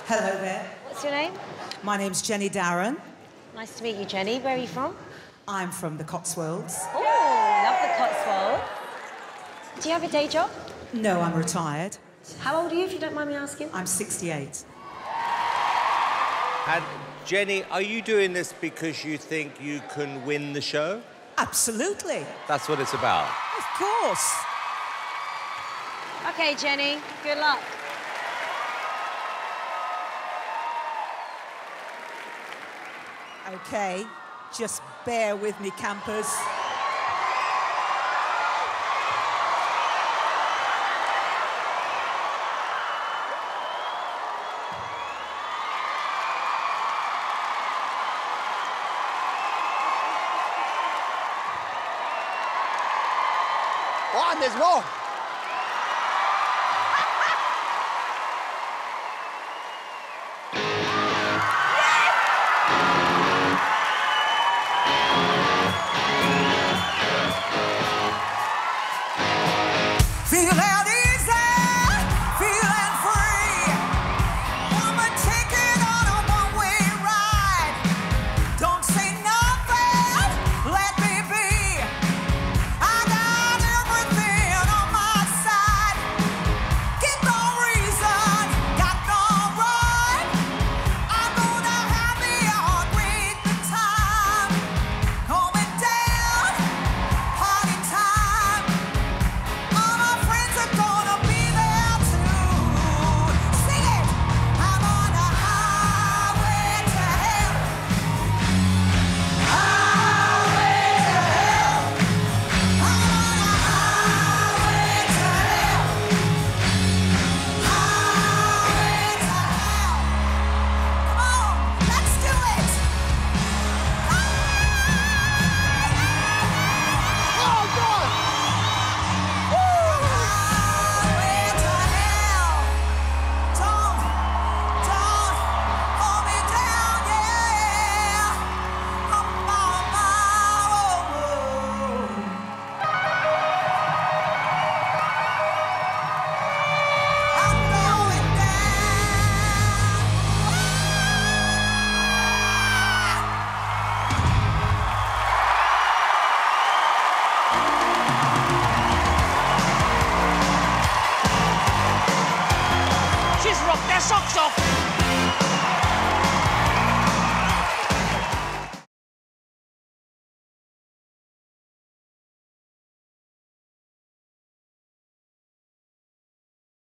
Hello there. What's your name? My name's Jenny Darren. Nice to meet you, Jenny. Where are you from? I'm from the Cotswolds. Oh, love the Cotswolds. Do you have a day job? No, I'm retired. How old are you, if you don't mind me asking? I'm 68. And Jenny, are you doing this because you think you can win the show? Absolutely. That's what it's about. Of course. OK, Jenny, good luck. OK, just bear with me, campers. Oh, and there's more. Feeling easy, feeling free. Woman, take it on a one-way ride. Don't say nothing, let me be. I got everything on my side. Get no reason, got no right. I'm gonna have me a great time. Going down, party time. All my friends are gonna be there too. Sing it! I'm on a highway to hell. Highway to hell. I'm on a highway to hell. Highway to hell. Come on, let's do it. Oh, God! Highway to hell. Don't hold me down, yeah. I'm on my own. I'm going down. She's rocked their socks off.